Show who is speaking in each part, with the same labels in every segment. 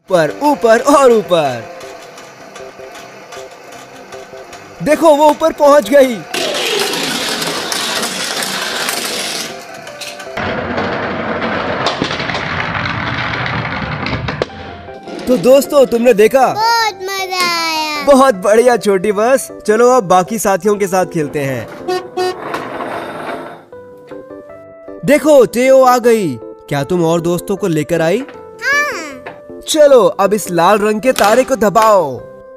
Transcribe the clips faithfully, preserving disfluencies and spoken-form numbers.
Speaker 1: ऊपर ऊपर और ऊपर। देखो वो ऊपर पहुंच गई। तो दोस्तों तुमने देखा,
Speaker 2: बहुत मजा आया।
Speaker 1: बहुत बढ़िया छोटी बस। चलो अब बाकी साथियों के साथ खेलते हैं। देखो टेओ आ गई। क्या तुम और दोस्तों को लेकर आई?
Speaker 2: हाँ।
Speaker 1: चलो अब इस लाल रंग के तारे को दबाओ।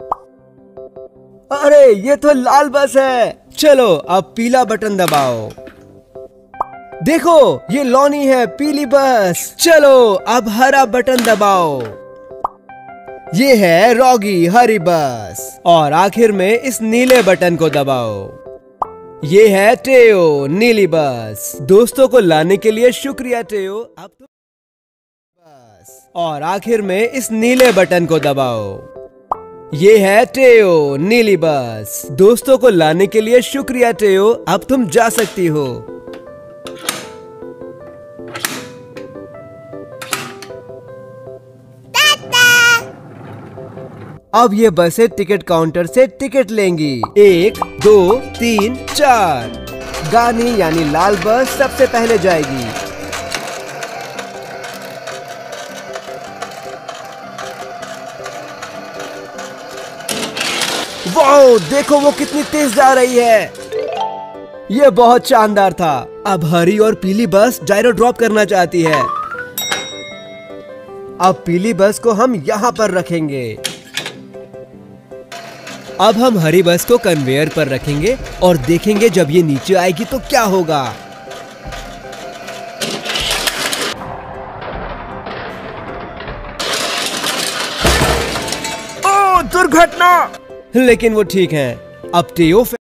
Speaker 1: अरे ये तो लाल बस है। चलो अब पीला बटन दबाओ। देखो ये लॉनी है, पीली बस। चलो अब हरा बटन दबाओ। ये है रॉगी, हरी बस। और आखिर में इस नीले बटन को दबाओ। ये है टेओ, नीली बस। दोस्तों को लाने के लिए शुक्रिया टेओ। अब तो बस। और आखिर में इस नीले बटन को दबाओ। ये है टेओ, नीली बस। दोस्तों को लाने के लिए शुक्रिया टेओ। अब तुम जा सकती हो। अब ये बसें टिकट काउंटर से टिकट लेंगी। एक, दो, तीन, चार। गानी यानी लाल बस सबसे पहले जाएगी। वाओ, देखो वो कितनी तेज जा रही है। ये बहुत शानदार था। अब हरी और पीली बस जायरो ड्रॉप करना चाहती है। अब पीली बस को हम यहाँ पर रखेंगे। अब हम हरी बस को कन्वेयर पर रखेंगे और देखेंगे जब ये नीचे आएगी तो क्या होगा। ओ दुर्घटना! लेकिन वो ठीक है। अब टेओ